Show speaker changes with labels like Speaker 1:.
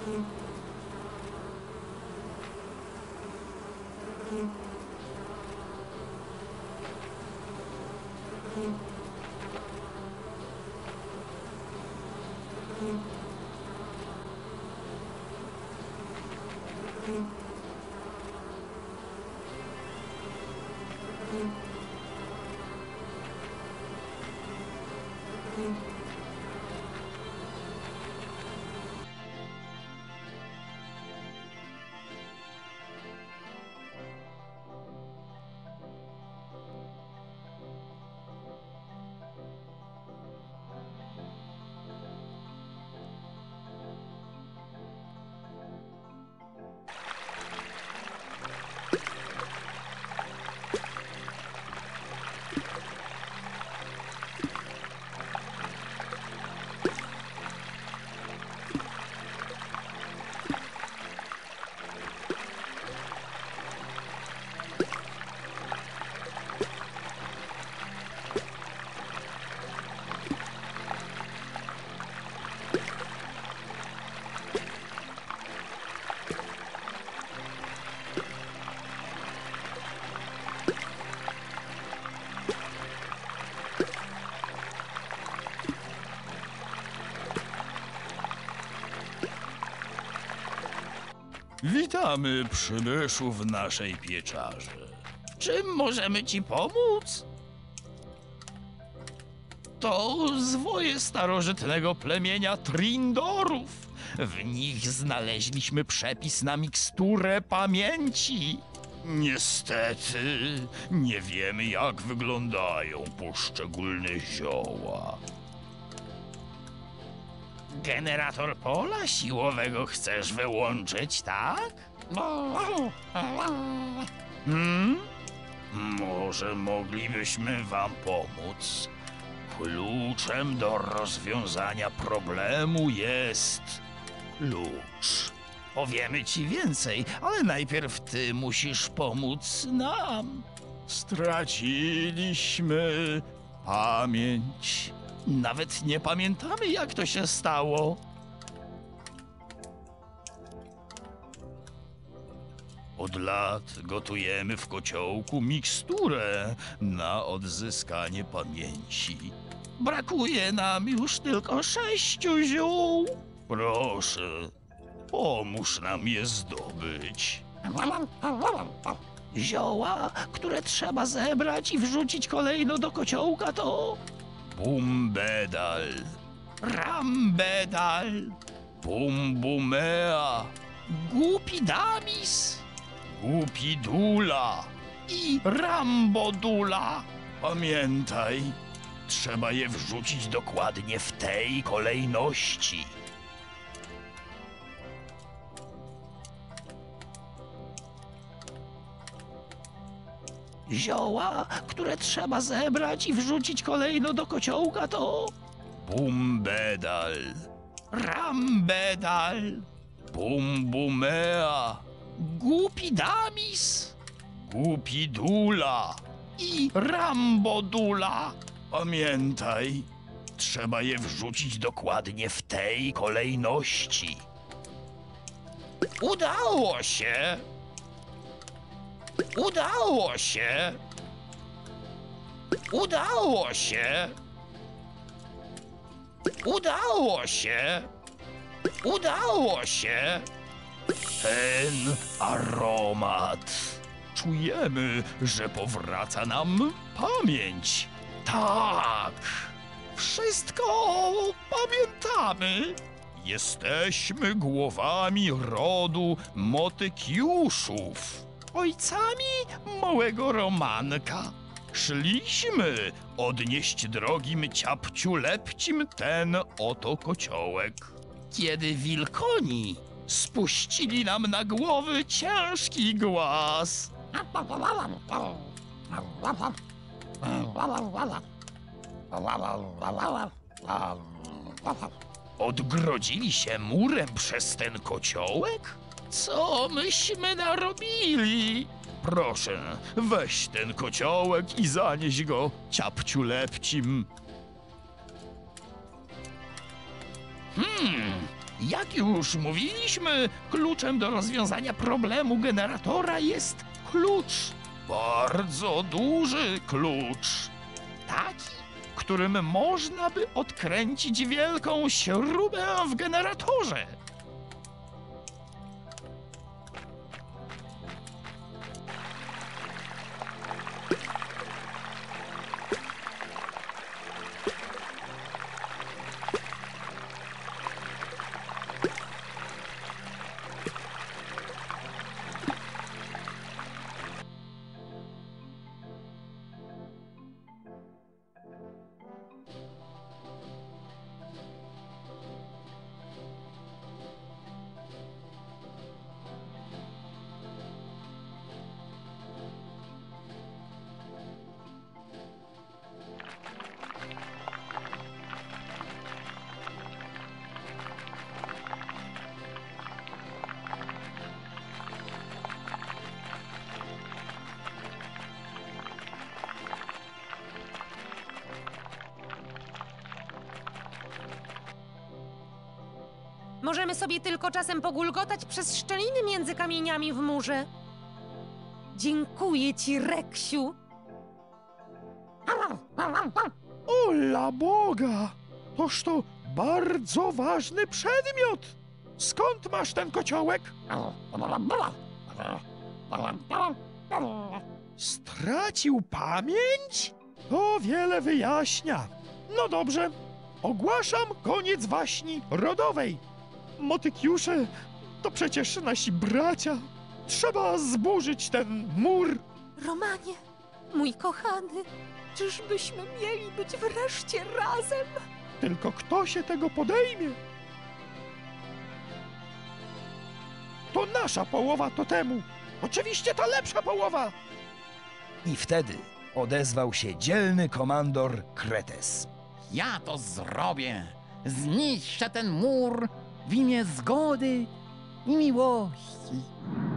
Speaker 1: Witamy, przybyszu, w naszej pieczarze. Czym możemy ci pomóc? To zwoje starożytnego plemienia Trindorów. W nich znaleźliśmy przepis na miksturę pamięci. Niestety, nie wiemy, jak wyglądają poszczególne zioła. Generator pola siłowego chcesz wyłączyć, tak? Może moglibyśmy wam pomóc. Kluczem do rozwiązania problemu jest klucz. Powiemy ci więcej, ale najpierw ty musisz pomóc nam. Straciliśmy pamięć. Nawet nie pamiętamy, jak to się stało. Od lat gotujemy w kociołku miksturę na odzyskanie pamięci. Brakuje nam już tylko 6 ziół. Proszę, pomóż nam je zdobyć. Zioła, które trzeba zebrać i wrzucić kolejno do kociołka, to Bumbedal, Rambedal, Bumbumea, Gupidamis, Gupidula i Rambodula. Pamiętaj, trzeba je wrzucić dokładnie w tej kolejności. Zioła, które trzeba zebrać i wrzucić kolejno do kociołka, to Bumbedal, Rambedal, Bumbumea, Gupidamis, Gupidula i Rambodula. Pamiętaj, trzeba je wrzucić dokładnie w tej kolejności. Udało się! Udało się! Udało się! Udało się! Udało się! Ten aromat. Czujemy, że powraca nam pamięć. Tak! Wszystko pamiętamy. Jesteśmy głowami rodu Motykiuszów. Ojcami małego Romanka. Szliśmy odnieść drogim ciapciu lepcim ten oto kociołek. Kiedy wilkoni spuścili nam na głowy ciężki głaz. Odgrodzili się murem przez ten kociołek? Co myśmy narobili? Proszę, weź ten kociołek i zanieś go ciapciu lepcim. Jak już mówiliśmy, kluczem do rozwiązania problemu generatora jest klucz. Bardzo duży klucz. Taki, którym można by odkręcić wielką śrubę w generatorze.
Speaker 2: Możemy sobie tylko czasem pogulgotać przez szczeliny między kamieniami w murze. Dziękuję ci, Reksiu.
Speaker 1: Ola Boga! Toż to bardzo ważny przedmiot! Skąd masz ten kociołek? Stracił pamięć? To wiele wyjaśnia. No dobrze, ogłaszam koniec waśni rodowej. Motykiusze to przecież nasi bracia. Trzeba zburzyć ten mur.
Speaker 2: Romanie, mój kochany, czyżbyśmy mieli być wreszcie razem?
Speaker 1: Tylko kto się tego podejmie? To nasza połowa totemu. Oczywiście ta lepsza połowa.
Speaker 3: I wtedy odezwał się dzielny komandor Kretes.
Speaker 4: Ja to zrobię. Zniszczę ten mur w imię zgody i miłości.